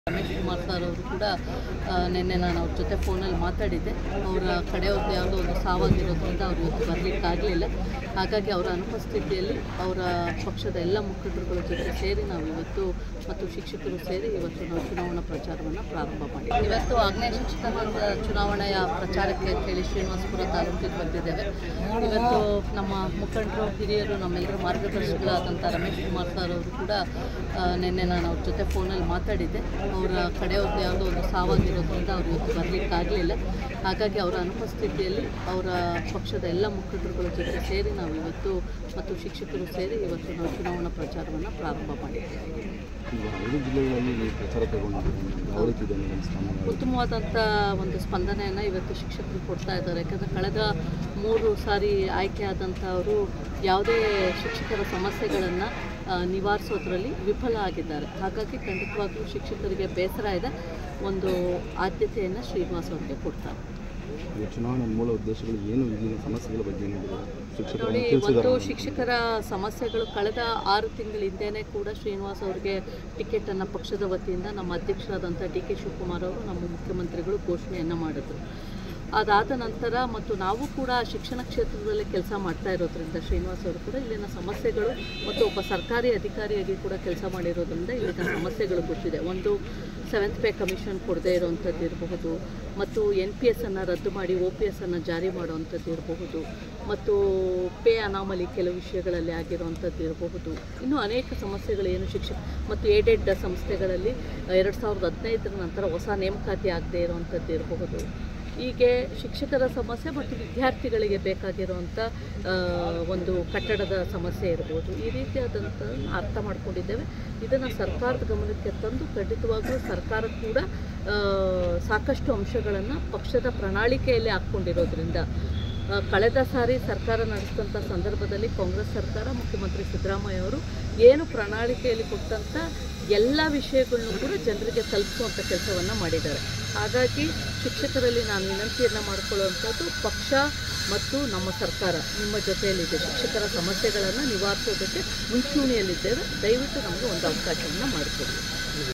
Ramesh Kumar sir ಅವರು ಕೂಡ ನಿನ್ನೆ ನಾನು ಅವ್ರ ಜೊತೆ ಫೋನಲ್ಲಿ ಮಾತಾಡಿದ್ದೆ. ಅವರ ಕಡೆಯವ್ರದ್ದು ಯಾವುದೋ ಒಂದು ಸಾವಾಗಿರೋದ್ರಿಂದ ಅವ್ರು ಇವತ್ತು ಬರಲಿಕ್ಕಾಗಲಿಲ್ಲ. ಹಾಗಾಗಿ ಅವರ ಅನುಪಸ್ಥಿತಿಯಲ್ಲಿ ಅವರ ಪಕ್ಷದ ಎಲ್ಲ ಮುಖಂಡರುಗಳ ಜೊತೆ ಸೇರಿ ನಾವು ಇವತ್ತು ಮತ್ತು ಶಿಕ್ಷಕರು ಸೇರಿ ಇವತ್ತು ನಾವು ಚುನಾವಣಾ ಪ್ರಚಾರವನ್ನು ಪ್ರಾರಂಭ ಮಾಡಿದ್ದೀವಿ. ಇವತ್ತು ಆಗ್ನೇಯ ಶಿಕ್ಷಕರ ಚುನಾವಣೆಯ ಪ್ರಚಾರಕ್ಕೆ ಅಂತೇಳಿ ಶ್ರೀನಿವಾಸಪುರ ತಾಲೂಕಿಗೆ ಬಂದಿದ್ದೇವೆ. ಇವತ್ತು ನಮ್ಮ ಮುಖಂಡರು ಹಿರಿಯರು ನಮ್ಮೆಲ್ಲರ ಮಾರ್ಗದರ್ಶಿಗಳಾದಂಥ ರಮೇಶ್ ಕುಮಾರ್ ಸರ್ ಅವರು ಕೂಡ ನಿನ್ನೆ ನಾನು ಅವ್ರ ಜೊತೆ ಫೋನಲ್ಲಿ ಮಾತಾಡಿದ್ದೆ. ಅವರ ಕಡೆಯವ್ರದ್ದು ಯಾವುದೋ ಒಂದು ಸಾವಾಗಿರೋದ್ರಿಂದ ಅವ್ರು ಇವತ್ತು ಬರಲಿಕ್ಕಾಗಲಿಲ್ಲ. ಹಾಗಾಗಿ ಅವರ ಅನುಪಸ್ಥಿತಿಯಲ್ಲಿ ಅವರ ಪಕ್ಷದ ಎಲ್ಲ ಮುಖಂಡರುಗಳ ಜೊತೆ ಸೇರಿ ನಾವು ಇವತ್ತು ಮತ್ತು ಶಿಕ್ಷಕರು ಸೇರಿ ಇವತ್ತು ನಾವು ಚುನಾವಣಾ ಪ್ರಚಾರವನ್ನು ಪ್ರಾರಂಭ ಮಾಡಿದ್ದೇವೆ. ಉತ್ತಮವಾದಂಥ ಒಂದು ಸ್ಪಂದನೆಯನ್ನು ಇವತ್ತು ಶಿಕ್ಷಕರು ಕೊಡ್ತಾ ಇದ್ದಾರೆ. ಯಾಕಂದರೆ ಕಳೆದ 3 ಸಾರಿ ಆಯ್ಕೆಯಾದಂಥವರು ಯಾವುದೇ ಶಿಕ್ಷಕರ ಸಮಸ್ಯೆಗಳನ್ನು ನಿವಾರಿಸೋದ್ರಲ್ಲಿ ವಿಫಲ ಆಗಿದ್ದಾರೆ. ಹಾಗಾಗಿ ಖಂಡಿತವಾಗ್ಲೂ ಶಿಕ್ಷಕರಿಗೆ ಬೇಸರ ಇದೆ. ಒಂದು ಆದ್ಯತೆಯನ್ನು ಶ್ರೀನಿವಾಸ್ ಅವರಿಗೆ ಕೊಡ್ತಾರೆ. ಚುನಾವಣೆ ಮೂಲ ಉದ್ದೇಶಗಳು ಏನು, ಈಗಿನ ಸಮಸ್ಯೆಗಳ ಬಗ್ಗೆ ನೋಡಿ, ಒಂದು ಶಿಕ್ಷಕರ ಸಮಸ್ಯೆಗಳು ಕಳೆದ 6 ತಿಂಗಳ ಹಿಂದೆಯೇ ಕೂಡ ಶ್ರೀನಿವಾಸ್ ಅವರಿಗೆ ಟಿಕೆಟನ್ನು ಪಕ್ಷದ ವತಿಯಿಂದ ನಮ್ಮ ಅಧ್ಯಕ್ಷರಾದಂಥ ಡಿ ಕೆ ಶಿವಕುಮಾರ್ ಅವರು ನಮ್ಮ ಮುಖ್ಯಮಂತ್ರಿಗಳು ಘೋಷಣೆಯನ್ನು ಮಾಡಿದ್ರು. ಅದಾದ ನಂತರ ಮತ್ತು ನಾವು ಕೂಡ ಶಿಕ್ಷಣ ಕ್ಷೇತ್ರದಲ್ಲಿ ಕೆಲಸ ಮಾಡ್ತಾ ಇರೋದ್ರಿಂದ ಶ್ರೀನಿವಾಸ್ ಅವರು ಕೂಡ ಇಲ್ಲಿನ ಸಮಸ್ಯೆಗಳು ಮತ್ತು ಒಬ್ಬ ಸರ್ಕಾರಿ ಅಧಿಕಾರಿಯಾಗಿ ಕೂಡ ಕೆಲಸ ಮಾಡಿರೋದ್ರಿಂದ ಇಲ್ಲಿನ ಸಮಸ್ಯೆಗಳು ಗೊತ್ತಿದೆ. ಒಂದು 7th ಪೇ ಕಮಿಷನ್ ಕೊಡದೇ ಇರೋವಂಥದ್ದು ಇರಬಹುದು, ಮತ್ತು NPS ಅನ್ನು ರದ್ದು ಮಾಡಿ OPS ಅನ್ನು ಜಾರಿ ಮಾಡುವಂಥದ್ದು ಇರಬಹುದು, ಮತ್ತು ಪೇ ಅನಾಮಲಿ ಕೆಲವು ವಿಷಯಗಳಲ್ಲಿ ಆಗಿರುವಂಥದ್ದು ಇರಬಹುದು. ಇನ್ನೂ ಅನೇಕ ಸಮಸ್ಯೆಗಳೇನು ಮತ್ತು ಏಡೆಡ್ ಸಂಸ್ಥೆಗಳಲ್ಲಿ 2015 ನಂತರ ಹೊಸ ನೇಮಕಾತಿ ಆಗದೇ ಇರುವಂಥದ್ದು ಇರಬಹುದು. ಹೀಗೆ ಶಿಕ್ಷಕರ ಸಮಸ್ಯೆ ಮತ್ತು ವಿದ್ಯಾರ್ಥಿಗಳಿಗೆ ಬೇಕಾಗಿರುವಂಥ ಒಂದು ಕಟ್ಟಡದ ಸಮಸ್ಯೆ ಇರ್ಬೋದು. ಈ ರೀತಿಯಾದಂಥ ಅರ್ಥ ಮಾಡ್ಕೊಂಡಿದ್ದೇವೆ. ಇದನ್ನು ಸರ್ಕಾರದ ಗಮನಕ್ಕೆ ತಂದು ಖಂಡಿತವಾಗ್ಲೂ ಸರ್ಕಾರ ಕೂಡ ಸಾಕಷ್ಟು ಅಂಶಗಳನ್ನು ಪಕ್ಷದ ಪ್ರಣಾಳಿಕೆಯಲ್ಲಿ ಹಾಕ್ಕೊಂಡಿರೋದ್ರಿಂದ ಕಳೆದ ಸಾರಿ ಸರ್ಕಾರ ನಡೆಸಿದಂಥ ಸಂದರ್ಭದಲ್ಲಿ ಕಾಂಗ್ರೆಸ್ ಸರ್ಕಾರ ಮುಖ್ಯಮಂತ್ರಿ ಸಿದ್ದರಾಮಯ್ಯ ಅವರು ಏನು ಪ್ರಣಾಳಿಕೆಯಲ್ಲಿ ಕೊಟ್ಟಂಥ ಎಲ್ಲ ವಿಷಯಗಳನ್ನು ಕೂಡ ಜನರಿಗೆ ತಲುಪಿಸುವಂಥ ಕೆಲಸವನ್ನು ಮಾಡಿದ್ದಾರೆ. ಹಾಗಾಗಿ ಶಿಕ್ಷಕರಲ್ಲಿ ನಾನು ವಿನಂತಿಯನ್ನು ಮಾಡಿಕೊಳ್ಳುವಂಥದ್ದು, ಪಕ್ಷ ಮತ್ತು ನಮ್ಮ ಸರ್ಕಾರ ನಿಮ್ಮ ಜೊತೆಯಲ್ಲಿದೆ. ಶಿಕ್ಷಕರ ಸಮಸ್ಯೆಗಳನ್ನು ನಿವಾರಿಸೋದಕ್ಕೆ ಮುಂಚೂಣಿಯಲ್ಲಿದ್ದೇವೆ. ದಯವಿಟ್ಟು ನಮಗೆ ಒಂದು ಅವಕಾಶವನ್ನು ಮಾಡಿಕೊಡಿ.